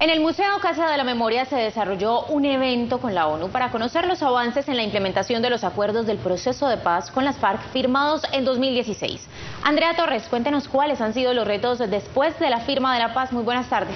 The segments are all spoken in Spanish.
En el Museo Casa de la Memoria se desarrolló un evento con la ONU para conocer los avances en la implementación de los acuerdos del proceso de paz con las FARC firmados en 2016. Andrea Torres, cuéntenos cuáles han sido los retos después de la firma de la paz. Muy buenas tardes.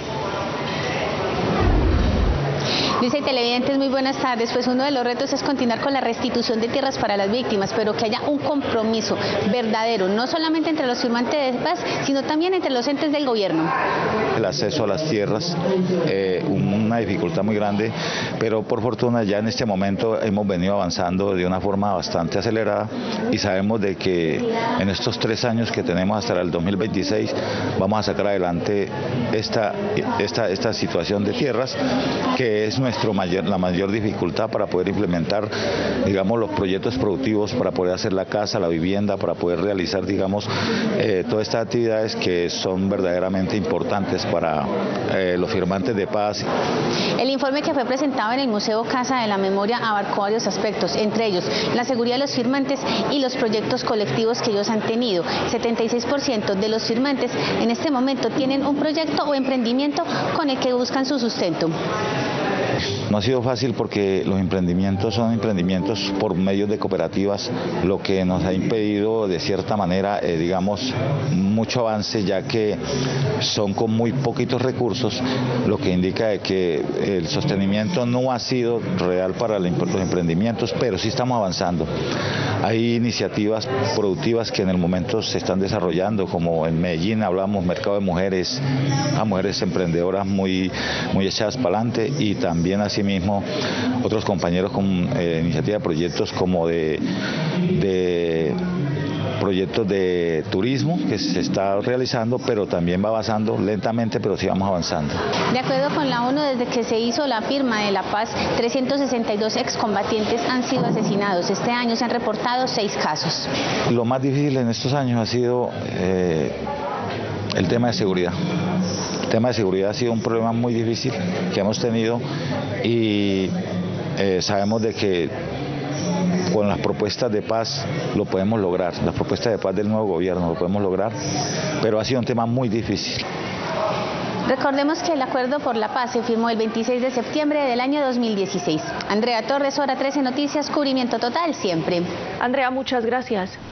Luisa y televidentes, muy buenas tardes. Pues uno de los retos es continuar con la restitución de tierras para las víctimas, pero que haya un compromiso verdadero, no solamente entre los firmantes de paz, sino también entre los entes del gobierno. El acceso a las tierras, una dificultad muy grande, pero por fortuna ya en este momento hemos venido avanzando de una forma bastante acelerada y sabemos de que en estos 3 años que tenemos hasta el 2026 vamos a sacar adelante esta situación de tierras, que es la mayor dificultad para poder implementar, digamos, los proyectos productivos, para poder hacer la casa, la vivienda, para poder realizar, digamos, todas estas actividades que son verdaderamente importantes para los firmantes de paz. El informe que fue presentado en el Museo Casa de la Memoria abarcó varios aspectos, entre ellos la seguridad de los firmantes y los proyectos colectivos que ellos han tenido. 76% de los firmantes en este momento tienen un proyecto o emprendimiento con el que buscan su sustento. No ha sido fácil porque los emprendimientos son emprendimientos por medio de cooperativas, lo que nos ha impedido de cierta manera, digamos, mucho avance, ya que son con muy poquitos recursos, lo que indica de que el sostenimiento no ha sido real para los emprendimientos, pero sí estamos avanzando. Hay iniciativas productivas que en el momento se están desarrollando, como en Medellín hablamos mercado de mujeres, a mujeres emprendedoras muy echadas para adelante, y también asimismo otros compañeros con iniciativa de proyectos como de proyectos de turismo que se está realizando, pero también va avanzando lentamente, pero sí vamos avanzando. De acuerdo con la ONU, desde que se hizo la firma de la paz, 362 excombatientes han sido asesinados. Este año se han reportado 6 casos. Lo más difícil en estos años ha sido el tema de seguridad. El tema de seguridad ha sido un problema muy difícil que hemos tenido, y sabemos de que con las propuestas de paz lo podemos lograr, las propuestas de paz del nuevo gobierno lo podemos lograr, pero ha sido un tema muy difícil. Recordemos que el acuerdo por la paz se firmó el 26 de septiembre del año 2016. Andrea Torres, Hora 13 Noticias, cubrimiento total siempre. Andrea, muchas gracias.